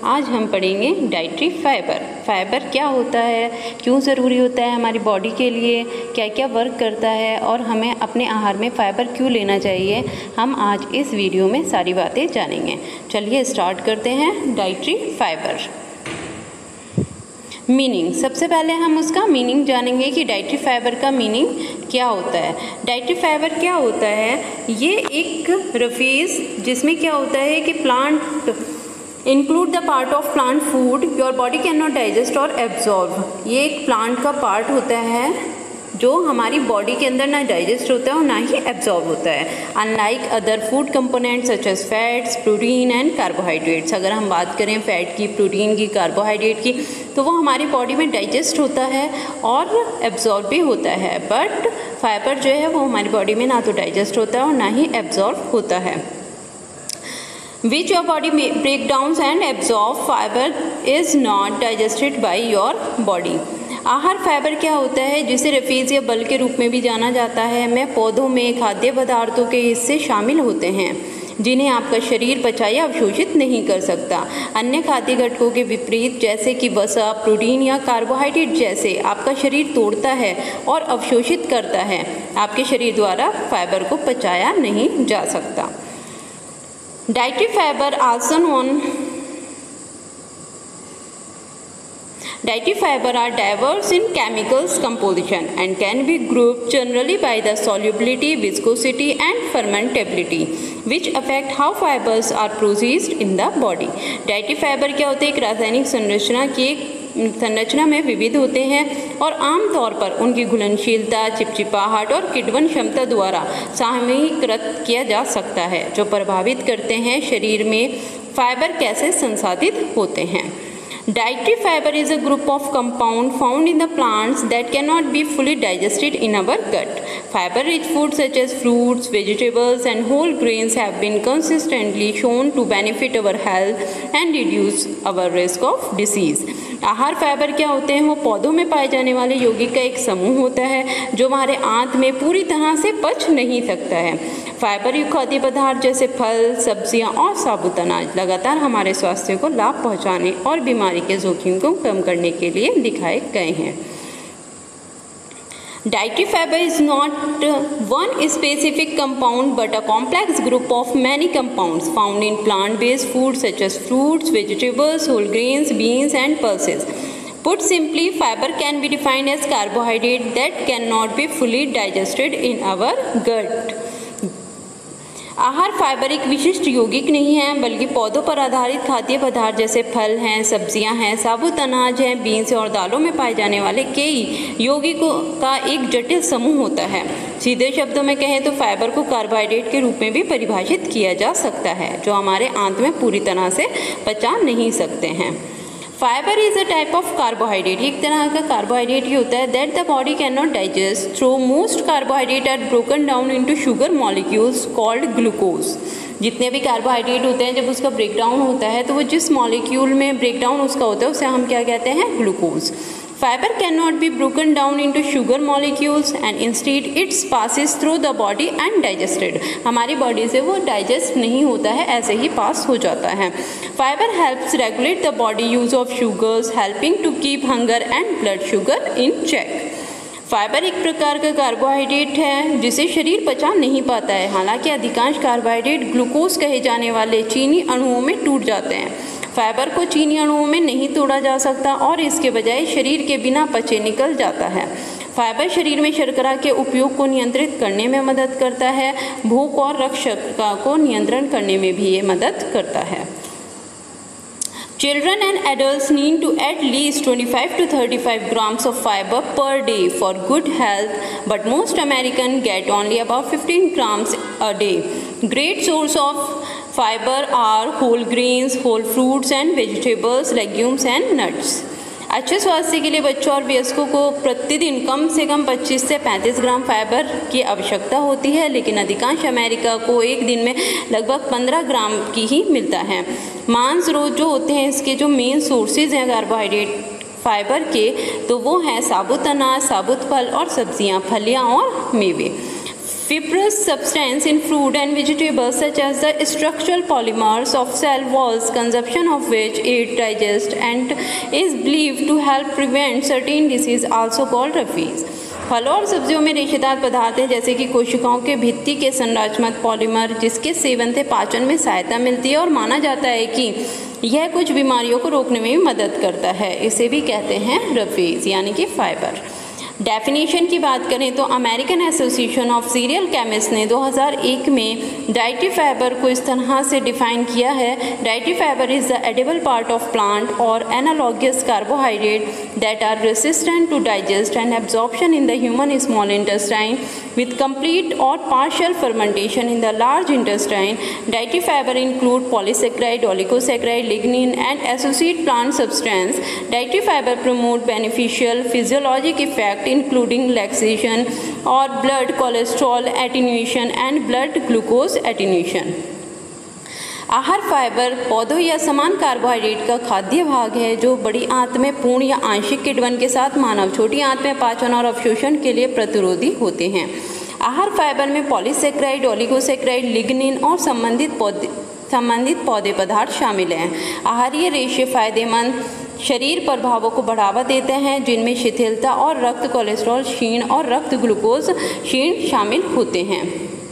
आज हम पढ़ेंगे डाइटरी फाइबर। फाइबर क्या होता है, क्यों ज़रूरी होता है हमारी बॉडी के लिए, क्या क्या वर्क करता है और हमें अपने आहार में फ़ाइबर क्यों लेना चाहिए, हम आज इस वीडियो में सारी बातें जानेंगे। चलिए स्टार्ट करते हैं। डाइटरी फाइबर मीनिंग, सबसे पहले हम उसका मीनिंग जानेंगे कि डाइटरी फाइबर का मीनिंग क्या होता है। डाइटरी फाइबर क्या होता है, ये एक रफीज़ जिसमें क्या होता है कि plant include the part of plant food your body can not digest और एब्जॉर्ब। ये एक प्लांट का पार्ट होता है जो हमारी बॉडी के अंदर ना डाइजेस्ट होता है और ना ही एब्जॉर्ब होता है, unlike other food components such as fats, protein and carbohydrates. अगर हम बात करें फैट की, प्रोटीन की, कार्बोहाइड्रेट की, तो वो हमारी बॉडी में डाइजेस्ट होता है और एब्जॉर्ब भी होता है। बट फाइबर जो है वो हमारी बॉडी में ना तो डाइजेस्ट होता है और ना ही एब्जॉर्ब होता है। Which your body breakdowns and absorb fiber is not digested by your body। आहार फाइबर क्या होता है, जिसे रफीज़ या बल के रूप में भी जाना जाता है, में पौधों में खाद्य पदार्थों के हिस्से शामिल होते हैं जिन्हें आपका शरीर पचा या अवशोषित नहीं कर सकता। अन्य खाद्य घटकों के विपरीत, जैसे कि वसा, प्रोटीन या कार्बोहाइड्रेट जैसे आपका शरीर तोड़ता है और अवशोषित करता है, आपके शरीर द्वारा फाइबर को पचाया नहीं जा सकता। Dietary fiber also known Dietary fiber are diverse in chemicals composition and can be grouped generally by the solubility, viscosity and fermentability which affect how fibers are processed in the body। Dietary fiber क्या होते हैं, एक रासायनिक संरचना में विविध होते हैं और आमतौर पर उनकी घुलनशीलता, चिपचिपाहट और किण्वन क्षमता द्वारा सामयिकृत किया जा सकता है, जो प्रभावित करते हैं शरीर में फाइबर कैसे संसाधित होते हैं। Dietary fiber is a group of compounds found in the plants that cannot be fully digested in our gut. Fiber-rich foods such as fruits, vegetables, and whole grains have been consistently shown to benefit our health and reduce our risk of disease। आहार fibre क्या होते हैं, वो पौधों में पाए जाने वाले यौगिक का एक समूह होता है जो हमारे आंत में पूरी तरह से पच नहीं सकता है। फाइबर युक्त खाद्य पदार्थ जैसे फल, सब्जियां और साबुत अनाज लगातार हमारे स्वास्थ्य को लाभ पहुंचाने और बीमारी के जोखिम को कम करने के लिए दिखाए गए हैं। Dietary fiber is not one specific compound but a complex group of many compounds found in plant-based foods such as fruits, vegetables, whole grains, beans and pulses। Put simply, fiber can be defined as carbohydrate that cannot be fully digested in our gut। आहार fibre एक विशिष्ट यौगिक नहीं है, बल्कि पौधों पर आधारित खाद्य पदार्थ जैसे फल हैं, सब्जियां हैं, साबुत अनाज हैं, बीन्स और दालों में पाए जाने वाले कई यौगिकों का एक जटिल समूह होता है। सीधे शब्दों में कहें तो फाइबर को कार्बोहाइड्रेट के रूप में भी परिभाषित किया जा सकता है, जो हमारे आंत में पूरी तरह से पचा नहीं सकते हैं। Fibre is a type of carbohydrate, एक तरह का कार्बोहाइड्रेट ही होता है that the body can not digest through most carbohydrate are broken down into sugar molecules called glucose. जितने भी कार्बोहाइड्रेट होते हैं, जब उसका ब्रेकडाउन होता है तो वो जिस मॉलिक्यूल में ब्रेकडाउन उसका होता है उसे हम क्या कहते हैं, glucose. Fiber cannot be broken down into sugar molecules and instead it passes through the body and digested। हमारी बॉडी से वो डाइजेस्ट नहीं होता है, ऐसे ही पास हो जाता है। Fiber helps regulate the body use of sugars, helping to keep hunger and blood sugar in check। Fibre एक प्रकार का कार्बोहाइड्रेट है जिसे शरीर पचा नहीं पाता है। हालांकि अधिकांश कार्बोहाइड्रेट ग्लूकोज कहे जाने वाले चीनी अणुओं में टूट जाते हैं। फाइबर को चीनी अणुओं में नहीं तोड़ा जा सकता और इसके बजाय शरीर के बिना पचे निकल जाता है। फाइबर शरीर में शर्करा के उपयोग को नियंत्रित करने में मदद करता है, भूख और रक्तशर्करा को नियंत्रण करने में भी ये मदद करता है। Children and adults need to at least 25 to 35 grams of fiber per day for good health, but most Americans get only about 15 grams a day. Great source of fiber are whole grains, whole fruits and vegetables, legumes and nuts। अच्छे स्वास्थ्य के लिए बच्चों और वयस्कों को प्रतिदिन कम से कम 25 से 35 ग्राम फाइबर की आवश्यकता होती है, लेकिन अधिकांश अमेरिका को एक दिन में लगभग 15 ग्राम की ही मिलता है। मांस रोज जो होते हैं, इसके जो मेन सोर्सेज हैं कार्बोहाइड्रेट फाइबर के, तो वो हैं साबुत अनाज, साबुत फल और सब्जियां, फलियां और मेवे। fibrous substance in fruit and vegetables such as the structural polymers of cell walls, consumption of which aid digest and is believed to help prevent certain disease also called रफीज। फलों और सब्जियों में रेशेदार पदार्थ हैं जैसे कि कोशिकाओं के भित्ति के संरचनात्मक पॉलीमर, जिसके सेवन से पाचन में सहायता मिलती है और माना जाता है कि यह कुछ बीमारियों को रोकने में भी मदद करता है। इसे भी कहते हैं रफीज यानी कि फाइबर। डेफिनेशन की बात करें तो American association of cereal chemist ने 2001 में डाइटरी फाइबर को इस तरह से डिफाइन किया है। Dietary fibre is the edible part of plant और analogous carbohydrate that are resistant to digest and absorption in the human small intestine with complete or partial fermentation in the large intestine. Dietary fiber include polysaccharide, oligosaccharide, lignin and associate plant substance. Dietary fiber promote beneficial physiologic effect including laxation or blood cholesterol attenuation and blood glucose attenuation. आहार fibre पौधों या समान carbohydrate का खाद्य भाग है जो बड़ी आंत में पूर्ण या आंशिक किण्वन के साथ मानव छोटी आंत में पाचन और अवशोषण के लिए प्रतिरोधी होते हैं। आहार फाइबर में पॉलीसेक्राइड, ओलिगोसेक्राइड, लिग्निन और संबंधित पौधे पदार्थ शामिल हैं। आहारीय रेशे फायदेमंद शरीर प्रभावों को बढ़ावा देते हैं जिनमें शिथिलता और रक्त कोलेस्ट्रॉल क्षीण और रक्त ग्लूकोज क्षीण शामिल होते हैं।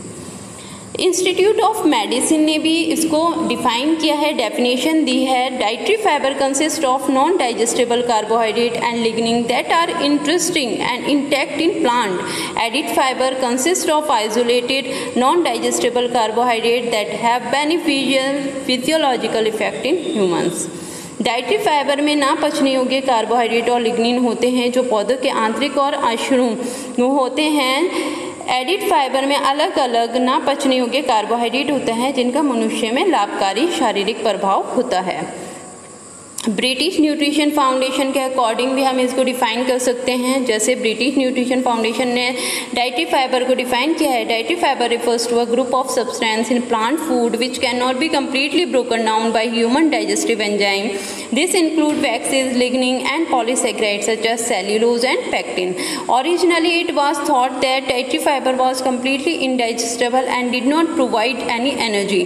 इंस्टीट्यूट ऑफ मेडिसिन ने भी इसको डिफाइन किया है, डेफिनेशन दी है। Dietary fibre consist of non digestible carbohydrate and lignin that are interesting and intact in plant. Added fibre consist of isolated non digestible carbohydrate that have beneficial physiological effect in humans. Dietary fibre में ना पचने योग्य carbohydrate और lignin होते हैं जो पौधों के आंतरिक और अश्रु होते हैं। एडिड फाइबर में अलग अलग ना पचने योग्य कार्बोहाइड्रेट होते हैं जिनका मनुष्य में लाभकारी शारीरिक प्रभाव होता है। ब्रिटिश न्यूट्रिशन फाउंडेशन के अकॉर्डिंग भी हम इसको डिफाइन कर सकते हैं। जैसे ब्रिटिश न्यूट्रिशन फाउंडेशन ने डाइटरी फाइबर को डिफाइन किया है। Dietary fibre refers to a group of substance in plant food which can not be completely broken down by human digestive enzyme. This include waxes, lignin and polysaccharides such as cellulose and pectin. Originally it was thought that dietary fiber was completely indigestible and did not provide any energy.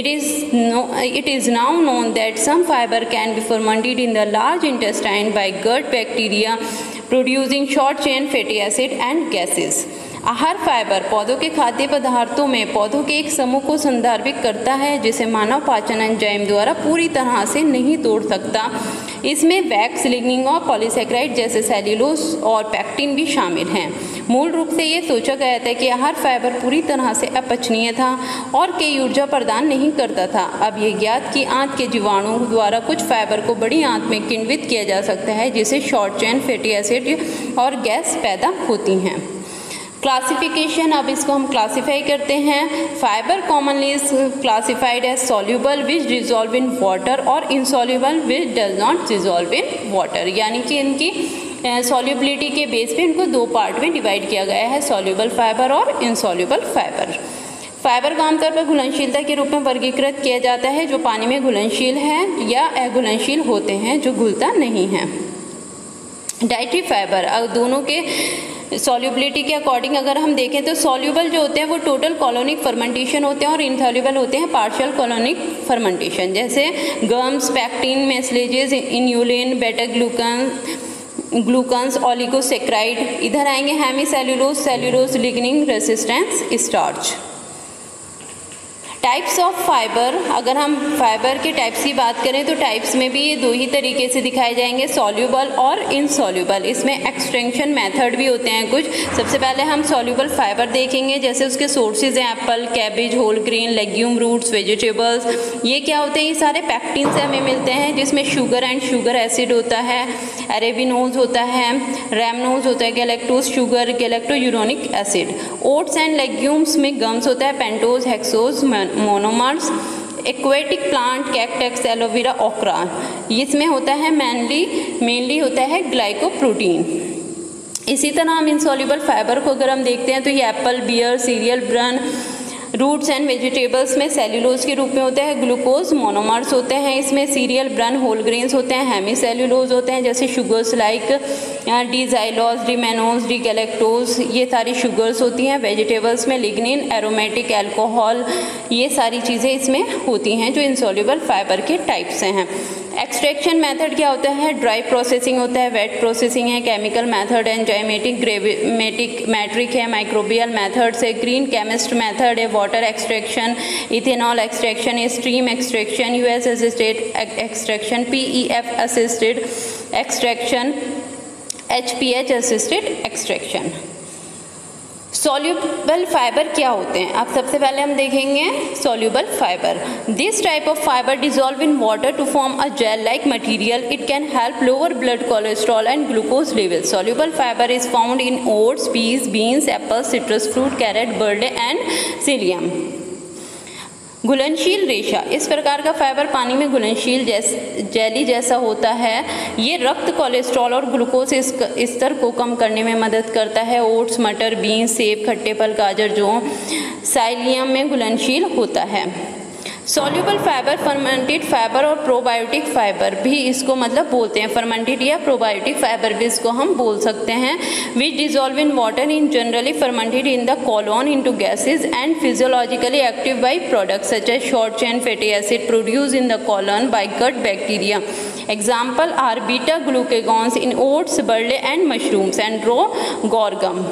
It is now known that some fiber can be fermented in the large intestine by gut bacteria producing short chain fatty acid and gases. आहार fibre पौधों के खाद्य पदार्थों में पौधों के एक समूह को संदर्भित करता है जिसे मानव पाचन एंजाइम द्वारा पूरी तरह से नहीं तोड़ सकता। इसमें वैक्स, लिग्निन और पॉलीसेक्राइड जैसे सेल्यूलोज और पेक्टिन भी शामिल हैं। मूल रूप से ये सोचा गया था कि आहार फाइबर पूरी तरह से अपचनीय था और कई ऊर्जा प्रदान नहीं करता था। अब ये ज्ञात कि आंत के जीवाणु द्वारा कुछ फाइबर को बड़ी आंत में किण्वित किया जा सकता है जिससे शॉर्ट चेन फैटी एसिड और गैस पैदा होती हैं। क्लासिफिकेशन, अब इसको हम क्लासीफाई करते हैं। Fibre commonly is classified as soluble which dissolve in water or insoluble which does not dissolve in water, यानी कि इनकी सॉल्युबिलिटी के बेस पे इनको दो पार्ट में डिवाइड किया गया है, सॉल्यूबल फाइबर और इनसॉल्यूबल फाइबर। फाइबर को आमतौर पर घुलनशीलता के रूप में वर्गीकृत किया जाता है जो पानी में घुलनशील है या अघुलनशील होते हैं जो घुलता नहीं है। डाइटरी फाइबर दोनों के सॉल्युबिलिटी के अकॉर्डिंग अगर हम देखें तो सॉल्युबल जो होते हैं वो टोटल कॉलोनिक फर्मेंटेशन होते हैं और इनसॉल्युबल होते हैं पार्शियल कॉलोनिक फर्मेंटेशन, जैसे gums, pectin, mucilages, inulin, beta glucans, oligosaccharide. इधर आएंगे hemicellulose, cellulose, lignin, resistance, starch. Types of fibre, अगर हम फाइबर के टाइप्स की बात करें तो टाइप्स में भी ये दो ही तरीके से दिखाए जाएंगे, सॉल्यूबल और इनसॉल्यूबल। इसमें एक्सट्रैक्शन मेथड भी होते हैं कुछ। सबसे पहले हम सॉल्यूबल फाइबर देखेंगे, जैसे उसके सोर्सेज हैं apple, cabbage, whole grain, legume, roots, vegetables. ये क्या होते हैं? ये सारे पैक्टिन से हमें मिलते हैं जिसमें शुगर एंड शुगर एसिड होता है, अरेबिनोज होता है, रैमनोज होता है, galactose sugar, galacturonic acid. Oats and legumes में गम्स होता है, pentose, hexose, monomers. Aquatic plant, cactus, aloe vera, okra, इसमें होता है मेनली होता है ग्लाइकोप्रोटीन। इसी तरह हम इनसॉल्यूबल फाइबर को अगर हम देखते हैं तो ये apple, pear, cereal, bran, roots and vegetables में सेल्यूलोज के रूप में होता है। ग्लूकोज मोनोमर्स होते हैं इसमें। सीरियल ब्रन होल ग्रेन्स होते हैं। हेमी सेल्यूलोज होते हैं जैसे शुगर्स लाइक डीजाइलोज, डीमेनोज, डीगैलेक्टोज, ये सारी शुगर्स होती हैं। वेजिटेबल्स में लिग्निन, एरोमेटिक अल्कोहल, ये सारी चीज़ें इसमें होती हैं जो इनसॉल्युबल फाइबर के टाइप से हैं। एक्सट्रैक्शन मेथड क्या होता है? ड्राई प्रोसेसिंग होता है, वेट प्रोसेसिंग है, chemical method, enzymatic, gravimetric, metric है, माइक्रोबियल मेथड्स है, ग्रीन केमिस्ट मेथड है, water extraction, ethanol extraction, stream extraction, US assisted extraction, PEF assisted extraction, HPH assisted extraction. Soluble fibre क्या होते हैं? अब सबसे पहले हम देखेंगे soluble fibre. This type of fibre dissolve in water to form a gel like material. It can help lower blood cholesterol and glucose level. Soluble fibre is found in oats, peas, beans, apple, citrus fruit, carrot, barley and psyllium. घुलनशील रेशा, इस प्रकार का fibre पानी में घुलनशील jelly जैसा होता है. ये रक्त कोलेस्ट्रॉल और ग्लूकोज स्तर को कम करने में मदद करता है. ओट्स, मटर, बीन्स, सेब, खट्टे फल, गाजर जो साइलियम में घुलनशील होता है. सॉल्यूबल फाइबर, फर्मेंटेड फाइबर और प्रोबायोटिक फाइबर भी इसको मतलब बोलते हैं. फर्मेंटेड या प्रोबायोटिक फाइबर भी इसको हम बोल सकते हैं. Which dissolve in water in generally fermented in the colon into gases and physiologically active by products such as short chain fatty acid produce in the colon by gut bacteria. Example are beta glucagons in oats, barley and mushrooms and row sorghum.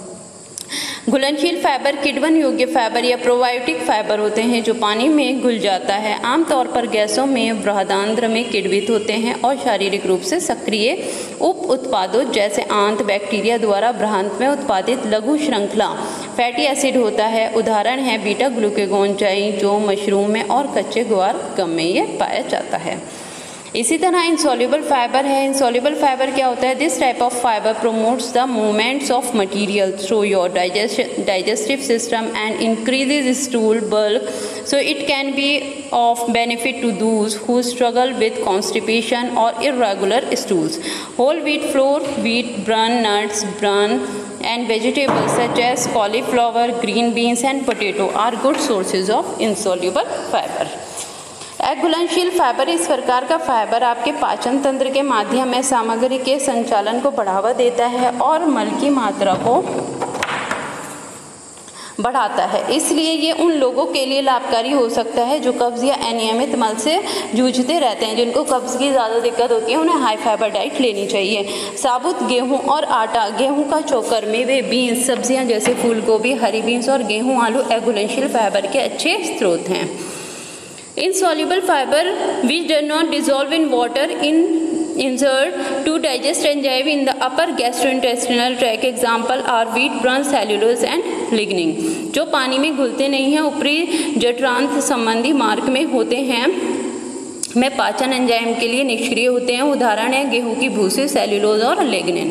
घुलनशील fibre किण्वन योग्य fibre या probiotic fibre होते हैं जो पानी में घुल जाता है. आमतौर पर गैसों में बृहदान्त्र में किण्वित होते हैं और शारीरिक रूप से सक्रिय उप उत्पादों जैसे आंत, बैक्टीरिया द्वारा बृहदान्त्र में उत्पादित लघु श्रृंखला फैटी एसिड होता है. उदाहरण है बीटा ग्लूकेगॉन चाई जो मशरूम में और कच्चे ग्वारगम में ये पाया जाता है. इसी तरह इनसॉल्युबल फाइबर है. इनसॉल्युबल फाइबर क्या होता है? This type of fibre promotes the movements of material through your digestive system and increases stool bulk, so it can be of benefit to those who struggle with constipation or irregular stools. Whole wheat flour, wheat bran, nuts bran and vegetables such as cauliflower, green beans and potato are good sources of insoluble fiber. घुलनशील fibre इस प्रकार का fibre आपके पाचन तंत्र के माध्यम में सामग्री के संचालन को बढ़ावा देता है और मल की मात्रा को बढ़ाता है. इसलिए ये उन लोगों के लिए लाभकारी हो सकता है जो कब्ज या अनियमित मल से जूझते रहते हैं. जिनको कब्ज की ज़्यादा दिक्कत होती है उन्हें हाई फाइबर डाइट लेनी चाहिए. साबुत गेहूं और आटा, गेहूं का चोकर, मेवे, बीन्स, सब्जियां जैसे फूल गोभी, हरी बीन्स और गेहूं, आलू घुलनशील फाइबर के अच्छे स्रोत हैं. Insoluble fiber which do not dissolve in water insert to digest enzyme in the upper gastrointestinal tract. Example are wheat bran, cellulose and lignin. जो पानी में घुलते नहीं हैं, ऊपरी जठरांत्र संबंधी मार्ग में होते हैं, में पाचन एंजाइम के लिए निष्क्रिय होते हैं. उदाहरण है गेहूं की भूसी, सेल्यूलोज और लिग्निन.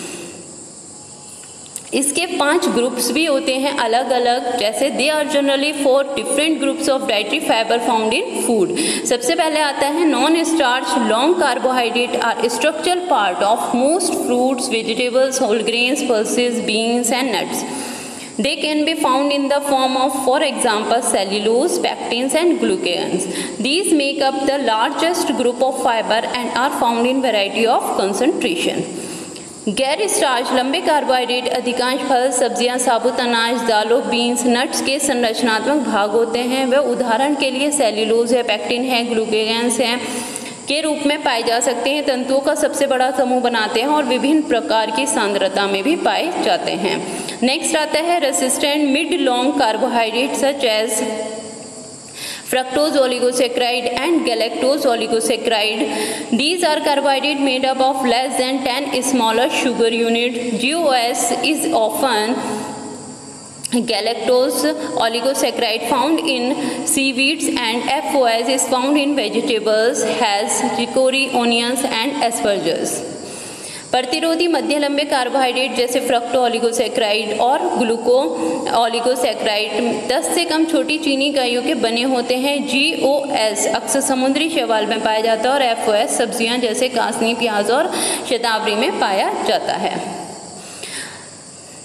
इसके 5 ग्रुप्स भी होते हैं अलग अलग, जैसे they are generally 4 different groups of dietary fibre found in food. सबसे पहले आता है non starch long carbohydrate are structural part of most fruits, vegetables, whole grains, pulses, beans and nuts. They can be found in the form of, for example, cellulose, pectins and glucans. These make up the largest group of fiber and are found in variety of concentration. गैर starch लंबे carbohydrate अधिकांश फल, सब्जियां, साबुत अनाज, दालों, beans, nuts के संरचनात्मक भाग होते हैं. वे उदाहरण के लिए सेल्यूलोज है, पेक्टिन है, ग्लूकेगन्स हैं के रूप में पाए जा सकते हैं. तंतुओं का सबसे बड़ा समूह बनाते हैं और विभिन्न प्रकार की सांद्रता में भी पाए जाते हैं. नेक्स्ट आता है resistant mid long carbohydrate such as fructose oligosaccharide and galactose oligosaccharide. These are carbohydrates made up of less than 10 smaller sugar units. GOS is often galactose oligosaccharide found in seaweeds and FOS is found in vegetables, has chicory, onions and asperges. प्रतिरोधी मध्य लंबे carbohydrate जैसे fructo ओलिगोसैक्राइड और ग्लूको ओलिगोसैक्राइड 10 से कम छोटी चीनी इकाइयों के बने होते हैं. GOS अक्सर समुद्री शैवाल में पाया जाता है और FOS सब्जियां जैसे कासनी, प्याज और शतावरी में पाया जाता है.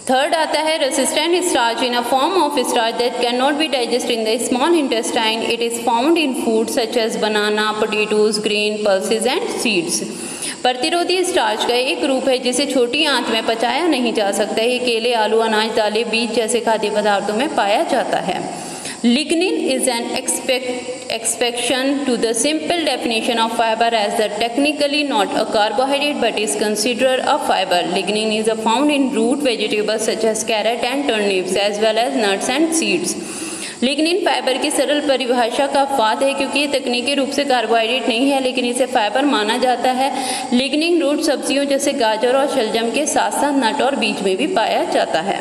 थर्ड आता है resistant starch in a form of starch that can not be digest in the small intestine. It is found in food such as banana, potatoes, grain, pulses and seeds. प्रतिरोधी स्टार्च का एक रूप है जिसे छोटी आंत में पचाया नहीं जा सकता. ये केले, आलू, अनाज, दालें, बीज जैसे खाद्य पदार्थों में पाया जाता है. Lignin is an exception to the simple definition of fiber as the technically not a carbohydrate but is considered a fiber. Lignin is found in root vegetables such as carrot and turnips as well as nuts and seeds. Lignin fibre की सरल परिभाषा का अपवाद है क्योंकि ये तकनीकी रूप से कार्बोहाइड्रेट नहीं है लेकिन इसे फाइबर माना जाता है. लिग्निन रूट सब्जियों जैसे गाजर और शलजम के साथ साथ नट और बीज में भी पाया जाता है.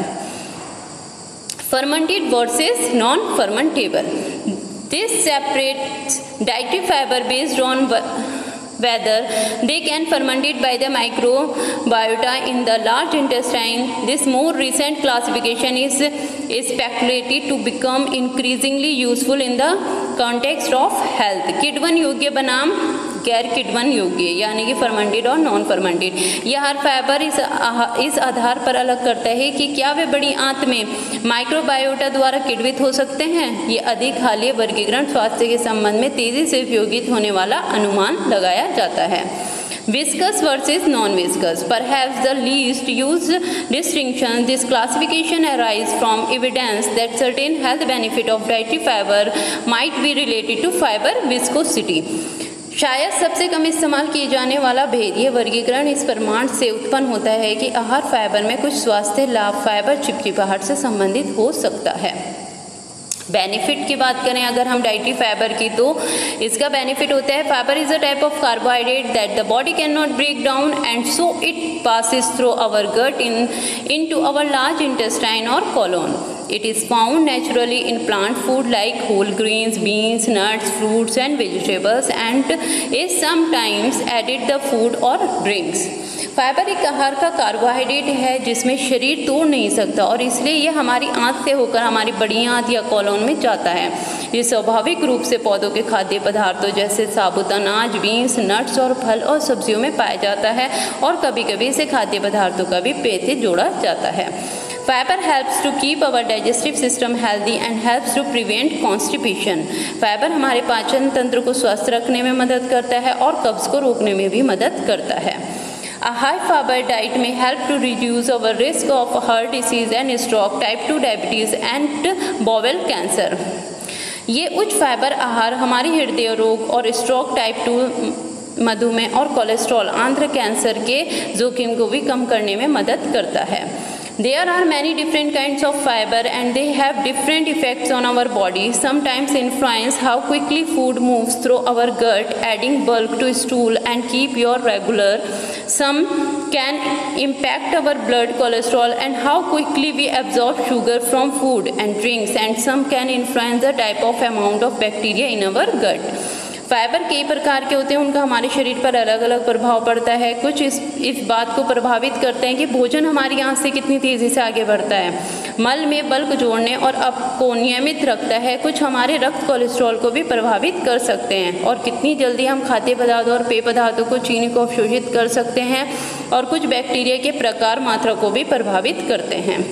Fermented versus non-fermentable. This separates dietary fiber based on whether they can fermented by the microbiota in the large intestine. This more recent classification is speculated to become increasingly useful in the context of health. किडवन योग्य बनाम गैर किडवन योग्य यानी कि fermented और non fermented. यह हर fibre इस आधार पर अलग करता है कि क्या वे बड़ी आंत में माइक्रोबायोटा द्वारा किण्वित हो सकते हैं. ये अधिक हालिया वर्गीकरण स्वास्थ्य के संबंध में तेजी से उपयोगित होने वाला अनुमान लगाया जाता है. Viscous versus non-viscous. Perhaps the least used distinction. This classification arises from evidence that certain health benefit of dietary fiber might be related to fiber viscosity. शायद सबसे कम इस्तेमाल किए जाने वाला भेद ये वर्गीकरण इस प्रमाण से उत्पन्न होता है कि आहार फाइबर में कुछ स्वास्थ्य लाभ फाइबर चिपचिपाहट से संबंधित हो सकता है. बेनिफिट की बात करें अगर हम डाइटरी फाइबर की तो इसका बेनिफिट होता है fibre is a type of carbohydrate that the body can not break down and so it passes through our gut into our large intestine or colon. It is found naturally in plant food like whole grains, beans, nuts, fruits and vegetables and is sometimes added the food or drinks. Fibre एक आहार का carbohydrate है जिसमें शरीर तोड़ नहीं सकता और इसलिए यह हमारी आंत से होकर हमारी बड़ी आंत या कोलोन में जाता है. ये स्वाभाविक रूप से पौधों के खाद्य पदार्थों जैसे साबुत अनाज, बीन्स, नट्स और फल और सब्जियों में पाया जाता है और कभी कभी इसे खाद्य पदार्थों का भी पेय से जोड़ा जाता है. Fiber helps to keep our digestive system healthy and helps to prevent constipation. Fibre हमारे पाचन तंत्र को स्वस्थ रखने में मदद करता है और कब्ज को रोकने में भी मदद करता है. A high fiber diet may help to reduce our risk of heart disease and stroke, type 2 diabetes and bowel cancer. ये उच्च फाइबर आहार हमारी हृदय रोग और स्ट्रोक, टाइप 2 मधुमेह और कोलेस्ट्रॉल आंत्र कैंसर के जोखिम को भी कम करने में मदद करता है. There are many different kinds of fiber and they have different effects on our body. Sometimes influence how quickly food moves through our gut, adding bulk to stool and keep your regular. Some can impact our blood cholesterol and how quickly we absorb sugar from food and drinks, and some can influence the type of amount of bacteria in our gut. Fibre कई प्रकार के होते हैं, उनका हमारे शरीर पर अलग अलग प्रभाव पड़ता है. कुछ इस बात को प्रभावित करते हैं कि भोजन हमारी आंत से कितनी तेज़ी से आगे बढ़ता है, मल में बल्क जोड़ने और अप को नियमित रखता है. कुछ हमारे रक्त कोलेस्ट्रॉल को भी प्रभावित कर सकते हैं और कितनी जल्दी हम खाद्य पदार्थ और पेय पदार्थों को चीनी को अवशोषित कर सकते हैं और कुछ बैक्टीरिया के प्रकार मात्रा को भी प्रभावित करते हैं.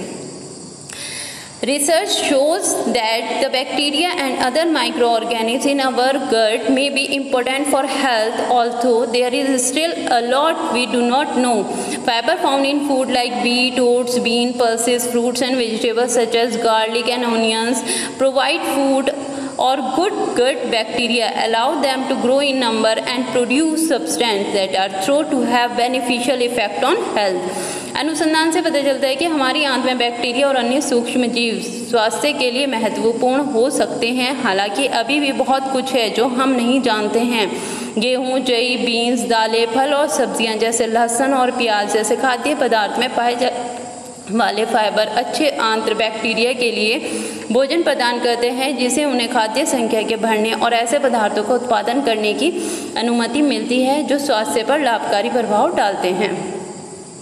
Research shows that the bacteria and other microorganisms in our gut may be important for health, although there is still a lot we do not know. Fiber found in food like wheat, oats, beans, pulses, fruits and vegetables such as garlic and onions provide food or good gut bacteria, allow them to grow in number and produce substances that are thought to have beneficial effect on health. अनुसंधान से पता चलता है कि हमारी आंत में bacteria और अन्य सूक्ष्म जीव स्वास्थ्य के लिए महत्वपूर्ण हो सकते हैं. हालांकि अभी भी बहुत कुछ है जो हम नहीं जानते हैं. गेहूँ, जई, बीन्स, दालें, फल और सब्जियां जैसे लहसुन और प्याज जैसे खाद्य पदार्थ में पाए जाने वाले फाइबर अच्छे आंत्र बैक्टीरिया के लिए भोजन प्रदान करते हैं जिससे उन्हें खाद्य संख्या के बढ़ने और ऐसे पदार्थों का उत्पादन करने की अनुमति मिलती है जो स्वास्थ्य पर लाभकारी प्रभाव डालते हैं.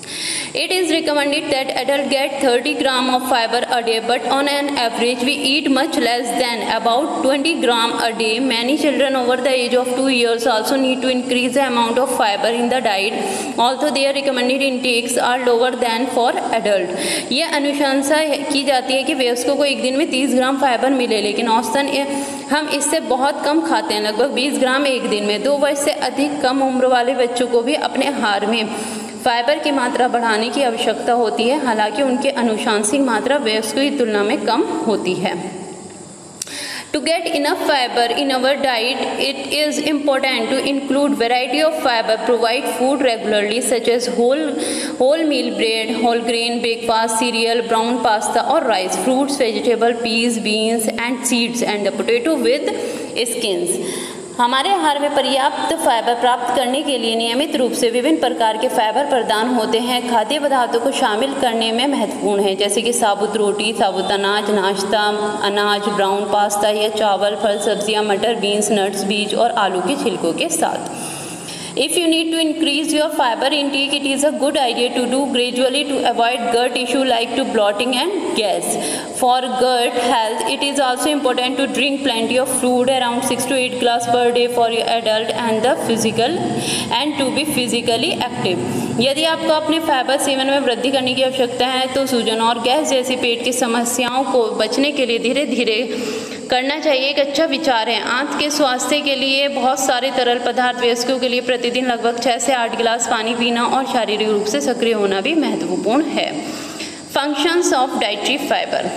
It is recommended that adults get 30 grams of fiber a day, but on an average we eat much less than about 20 grams a day. Many children over the age of 2 years also need to increase the amount of fiber in the diet, although their recommended intakes are lower than for adult. ये अनुशंसा की जाती है कि वयस्कों को एक दिन में 30 ग्राम फाइबर मिले, लेकिन औसतन हम इससे बहुत कम खाते हैं, लगभग 20 ग्राम एक दिन में। 2 वर्ष से अधिक कम उम्र वाले बच्चों को भी अपने आहार में फाइबर की मात्रा बढ़ाने की आवश्यकता होती है, हालांकि उनकी अनुशांसिक मात्रा वयस्कों की तुलना में कम होती है। To get enough fiber in our diet, it is important to include variety of fiber. Provide food regularly, such as whole meal bread, whole grain breakfast, cereal, brown pasta or rice, fruits, vegetable, peas, beans and seeds, and the potato with skins. हमारे आहार में पर्याप्त fibre प्राप्त करने के लिए नियमित रूप से विभिन्न प्रकार के फाइबर प्रदान होते हैं। खाद्य पदार्थों को शामिल करने में महत्वपूर्ण है, जैसे कि साबुत रोटी, साबुत अनाज, नाश्ता अनाज, ब्राउन पास्ता या चावल, फल, सब्जियां, मटर, बीन्स, नट्स, बीज और आलू के छिलकों के साथ। If you need to increase your fiber intake, it is a good idea to do gradually to avoid gut issue like to bloating and gas. For gut health, it is also important to drink plenty of fluid, around 6 to 8 glass per day for your adult and to be physically active. यदि आपको अपने fibre seven में वृद्धि करने की आवश्यकता है तो सूजन और गैस जैसी पेट की समस्याओं को बचने के लिए धीरे धीरे करना चाहिए एक अच्छा विचार है। आंत के स्वास्थ्य के लिए बहुत सारे तरल पदार्थ वयस्कों के लिए प्रतिदिन लगभग 6 से 8 गिलास पानी पीना और शारीरिक रूप से सक्रिय होना भी महत्वपूर्ण है। Functions of dietary fibre.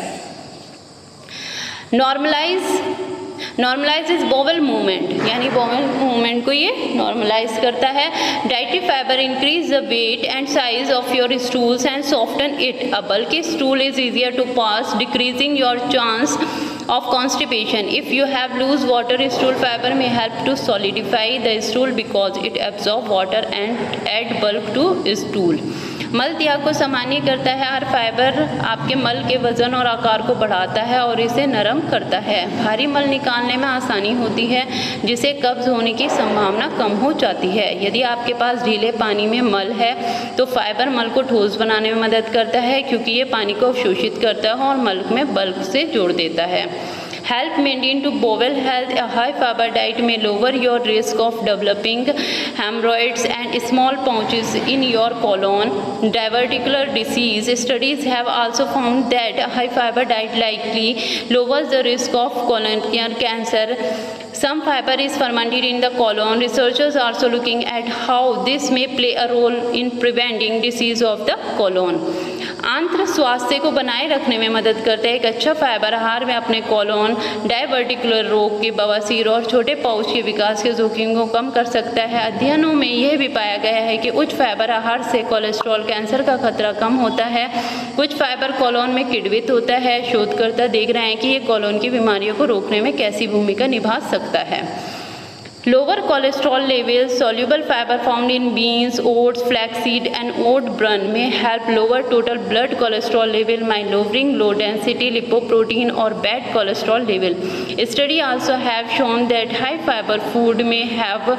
Normalise bowel movement, यानी बोवेल मूवमेंट को ये नॉर्मलाइज करता है। Dietary fibre increase the weight and size of your stools and soften it. A bulky stool is easier to pass, decreasing your chance of constipation. If you have loose water, stool fiber may help to solidify the stool because it absorbs water and add bulk to stool. मल त्याग को सामान्य करता है और fibre आपके मल के वजन और आकार को बढ़ाता है और इसे नरम करता है। भारी मल निकालने में आसानी होती है, जिससे कब्ज होने की संभावना कम हो जाती है। यदि आपके पास ढीले पानी में मल है तो फाइबर मल को ठोस बनाने में मदद करता है, क्योंकि ये पानी को अवशोषित करता है और मल में बल्क से जोड़ देता है। Help maintain to bowel health. A high fiber diet may lower your risk of developing hemorrhoids and small pouches in your colon. Diverticular disease. Studies have also found that a high fiber diet likely lowers the risk of colon cancer. Some fiber is fermented in the colon. Researchers are also looking at how this may play a role in preventing disease of the colon. आंत्र स्वास्थ्य को बनाए रखने में मदद करता है। एक अच्छा फाइबर आहार में अपने कोलोन, डायवर्टिकुलर रोग के, बवासीर और छोटे पाउच के विकास के जोखिम को कम कर सकता है। अध्ययनों में यह भी पाया गया है कि उच्च फाइबर आहार से कोलेस्ट्रॉल कैंसर का खतरा कम होता है। कुछ फाइबर कोलोन में किण्वित होता है। शोधकर्ता देख रहे हैं कि ये कोलोन की बीमारियों को रोकने में कैसी भूमिका निभा सकता है। Lower cholesterol levels. Soluble fiber found in beans, oats, flaxseed and oat bran may help lower total blood cholesterol level by lowering low density lipoprotein or bad cholesterol level. Studies also have shown that high fiber food may have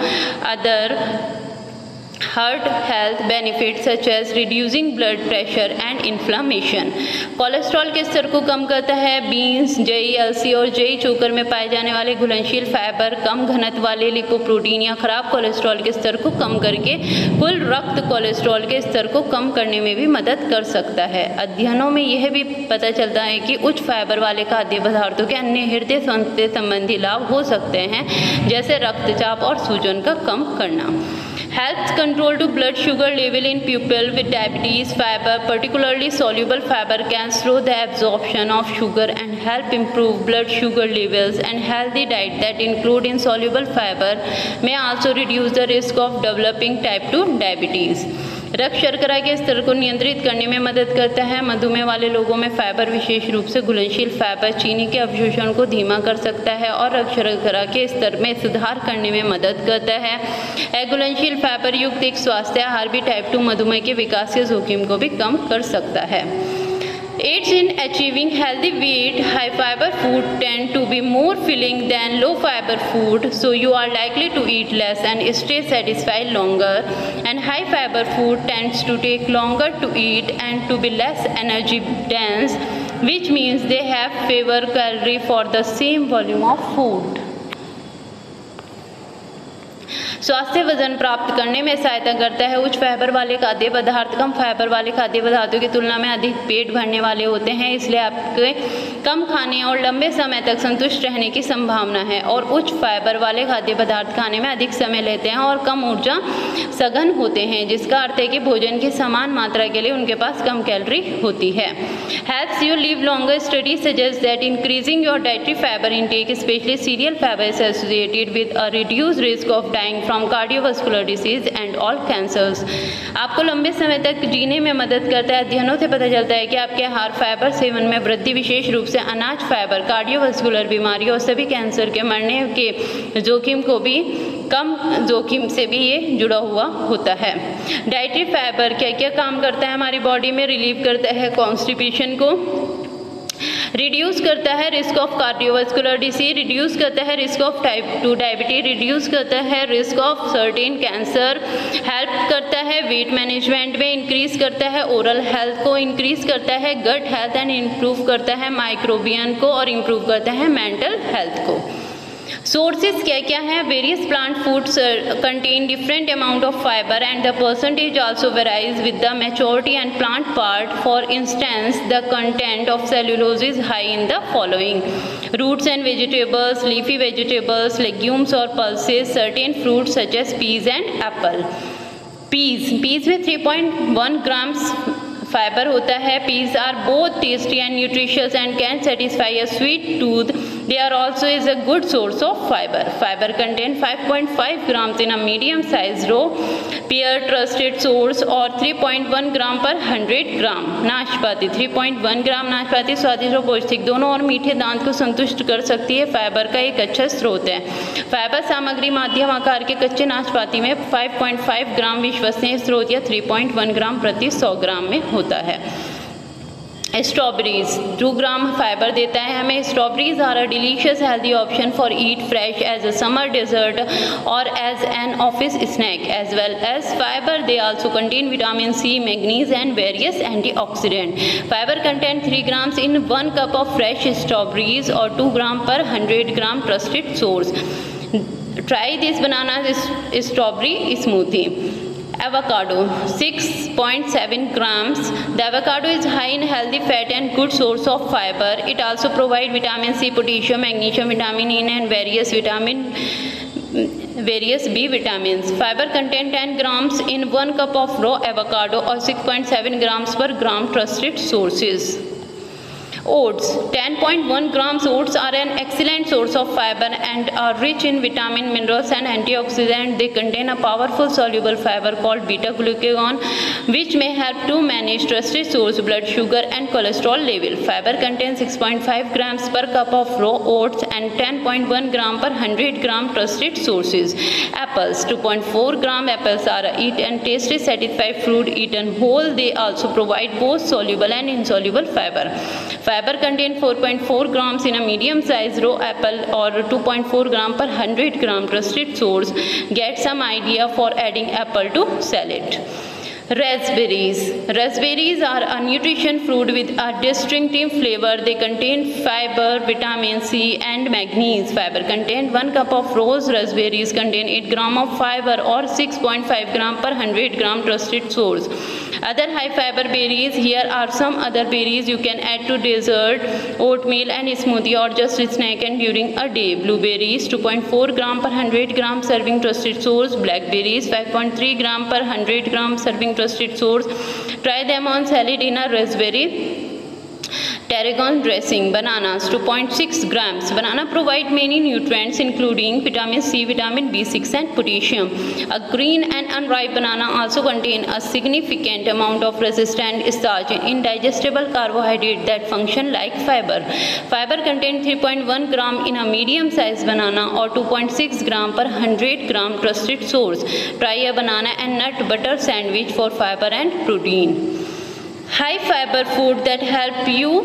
other heart health benefits such as reducing blood pressure and inflammation. Cholesterol के स्तर को कम करता है। Beans, जई, अलसी और जई चोकर में पाए जाने वाले घुलनशील फाइबर कम घनत्व वाले लिपोप्रोटीन या खराब कोलेस्ट्रॉल के स्तर को कम करके कुल रक्त कोलेस्ट्रॉल के स्तर को कम करने में भी मदद कर सकता है। अध्ययनों में यह भी पता चलता है कि उच्च फाइबर वाले खाद्य पदार्थों के अन्य हृदय स्वास्थ्य संबंधी लाभ हो सकते हैं, जैसे रक्तचाप और सूजन का कम करना। Helps control to blood sugar level in people with diabetes. Fiber, particularly soluble fiber, can slow the absorption of sugar and help improve blood sugar levels. And healthy diet that include insoluble fiber may also reduce the risk of developing type 2 diabetes. रक्त शर्करा के स्तर को नियंत्रित करने में मदद करता है। मधुमेह वाले लोगों में फाइबर, विशेष रूप से घुलनशील फाइबर, चीनी के अवशोषण को धीमा कर सकता है और रक्त शर्करा के स्तर में सुधार करने में मदद करता है। घुलनशील फाइबर युक्त एक स्वास्थ्य आहार भी टाइप 2 मधुमेह के विकास के जोखिम को भी कम कर सकता है। aids in achieving healthy weight. High fiber food tend to be more filling than low fiber food, so you are likely to eat less and stay satisfied longer. And high fiber food tends to take longer to eat and to be less energy dense, which means they have fewer calories for the same volume of food. स्वास्थ्य वजन प्राप्त करने में सहायता करता है। उच्च fibre वाले खाद्य पदार्थ कम फाइबर वाले खाद्य पदार्थों की तुलना में अधिक पेट भरने वाले होते हैं, इसलिए आपके कम खाने और लंबे समय तक संतुष्ट रहने की संभावना है। और उच्च फाइबर वाले खाद्य पदार्थ खाने में अधिक समय लेते हैं और कम ऊर्जा सघन होते हैं, जिसका अर्थ है कि भोजन की समान मात्रा के लिए उनके पास कम कैलोरी होती है। Helps you live longer. Study suggest that increasing your dietary fibre intake, specially cereal fibre, is associated with a reduced risk of dying from cardiovascular disease and all cancers. आपको लंबे समय तक जीने में मदद करता है। अध्ययनों से पता चलता है कि आपके आहार फाइबर सेवन में वृद्धि, विशेष रूप से अनाज फाइबर, कार्डियोवास्कुलर बीमारी और सभी कैंसर के मरने के जोखिम को भी कम जोखिम से भी ये जुड़ा हुआ होता है। डाइटरी फाइबर क्या क्या काम करता है हमारी बॉडी में? रिलीव करता है कॉन्स्टिपेशन को, रिड्यूस करता है risk of cardiovascular disease, reduce करता है risk of type 2 diabetes, reduce करता है risk of certain cancer, help करता है वेट मैनेजमेंट में, इंक्रीज करता है ओरल हेल्थ को, इंक्रीज करता है गट हेल्थ एंड इम्प्रूव करता है माइक्रोबियन को और इम्प्रूव करता है मेंटल हेल्थ को। सोर्सेज क्या क्या हैं? Various plant foods contain different amount of fibre and the percentage also varies with the maturity and plant part. For instance, the content of cellulose is high in the following: roots and vegetables, leafy vegetables, legumes or pulses, certain fruits such as peas and apple. Peas में 3.1 grams fibre होता है। Peas are both tasty and nutritious and can satisfy a sweet tooth. They are also is a good source of fiber. Fiber contain 5.5 grams in a medium sized row pear trusted source और 3.1 ग्राम per 100 ग्राम। नाशपाती 3.1 ग्राम। नाशपाती स्वादिष्ट और पौष्टिक दोनों और मीठे दांत को संतुष्ट कर सकती है। फाइबर का एक अच्छा स्रोत है। फाइबर सामग्री मध्यम आकार के कच्चे नाशपाती में 5.5 ग्राम विश्वसनीय स्रोत या 3.1 ग्राम प्रति 100 ग्राम में होता है। स्ट्रॉबेरीज 2 ग्राम फाइबर देता है हमें। Strawberries are a delicious healthy option for eat fresh as a summer dessert or as an office snack as well as fibre. They also contain vitamin C, manganese and various antioxidant. Fibre contain 3 grams in 1 cup of fresh strawberries और 2 gram per 100 gram trusted source. Try this banana strawberry smoothie. Avocado 6.7 grams. The avocado is high in healthy fat and good source of fiber. It also provides vitamin C, potassium, magnesium, vitamin E and various B vitamins. Fiber contain 10 grams in 1 cup of raw avocado or 6.7 grams per gram trusted sources. Oats 10.1 grams. Oats are an excellent source of fiber and are rich in vitamin, minerals and antioxidants. They contain a powerful soluble fiber called beta-glucagon, which may help to manage trusted source blood sugar and cholesterol level. Fiber contains 6.5 grams per cup of raw oats and 10.1 gram per 100 gram trusted sources. Apples 2.4 gram. Apples are a eat and tasty satisfied fruit eaten whole. They also provide both soluble and insoluble fiber. Fiber contain 4.4 grams in a medium size raw apple or 2.4 gram per 100 gram trusted source. Get some idea for adding apple to salad. Raspberries. Raspberries are a nutrition fruit with a distinctive flavor. They contain fiber, vitamin C and magnesium. Fiber contain 1 cup of raw raspberries contain 8 gram of fiber or 6.5 gram per 100 gram trusted source. Other high fiber berries. Here are some other berries you can add to dessert, oatmeal and smoothie or just snack and during a day. Blueberries 2.4 gram per 100 gram serving trusted source. Blackberries 5.3 gram per 100 gram serving trusted source. Try them on salad in a raspberry tarragon dressing. Bananas 2.6 grams. Banana provide many nutrients including vitamin C, vitamin B6 and potassium. A green and unripe banana also contain a significant amount of resistant starch, indigestible carbohydrate that function like fiber. Fiber contain 3.1 gram in a medium sized banana or 2.6 gram per 100 gram trusted source. Try a banana and nut butter sandwich for fiber and protein. High fibre food that help you,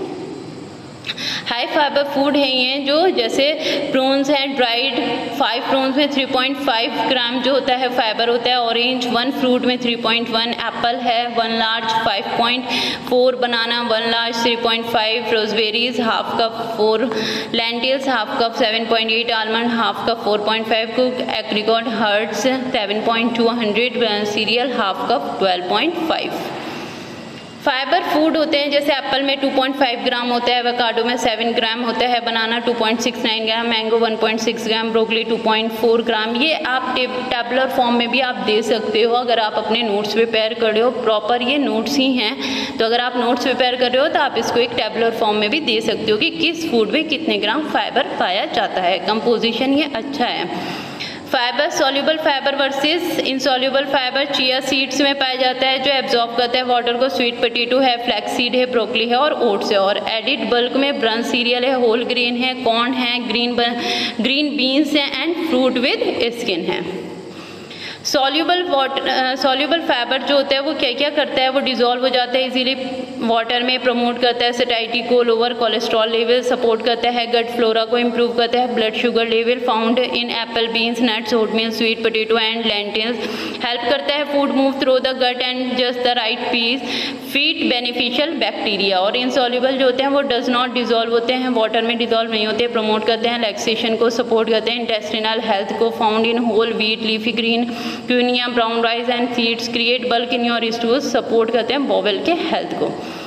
high fibre food है ये जो जैसे prawns हैं dried, 5 prawns में 3.5 ग्राम जो होता है fibre होता है, ऑरेंज 1 फ्रूट में 3.1, एप्पल है 1 large 5.4, banana 1 large 3.5, raspberries half cup 4, lentils half cup 7.8, almond half cup 4.5, cook apricot hearts 7.2, 100 cereal half cup 12.5। Fibre food होते हैं जैसे एप्पल में 2.5 ग्राम होता है, एवोकाडो में 7 ग्राम होता है, बनाना 2.69 ग्राम, मैंगो 1.6 ग्राम, ब्रोकली 2.4 ग्राम। ये आप टेबुलर फॉर्म में भी आप दे सकते हो अगर आप अपने नोट्स प्रिपेयर कर रहे हो, प्रॉपर ये नोट्स ही हैं, तो अगर आप नोट्स प्रिपेयर कर रहे हो तो आप इसको एक टेबुलर फॉर्म में भी दे सकते हो कि किस फूड में कितने ग्राम फाइबर पाया जाता है। कंपोजिशन ये अच्छा है। Fibre soluble fibre versus insoluble fibre chia seeds में पाया जाता है जो एब्जॉर्ब करता है वाटर को, स्वीट पोटैटो है, फ्लैक्स सीड है, ब्रोकली है और ओट्स है। और एडिड बल्क में ब्राउन सीरियल है, होल ग्रेन है, कॉर्न है, ग्रीन बीन्स है एंड फ्रूट विद स्किन है। सॉल्युबल फाइबर जो होता है वो क्या क्या करता है, वो डिजोल्व हो जाता है इजीली वाटर में, प्रमोट करता है सेटाइटी को, लोअर कोलेस्ट्रॉल लेवल, सपोर्ट करता है गट फ्लोरा को, इम्प्रूव करता है blood sugar level, found in apple, beans, nuts, oatmeal, sweet potato and lentils, help करता है food move through the gut and just the right piece, feed beneficial bacteria. और insoluble जो होते हैं वो डज नॉट डिजोल्व होते हैं, water में डिजोल्व नहीं होते, प्रमोट करते हैं लैक्सेशन को, सपोर्ट करते हैं इंटेस्टिनल हेल्थ को, found in whole wheat, leafy green, quinoa, brown rice and seeds, create bulk in your stools, support करते हैं बॉवेल के हेल्थ को।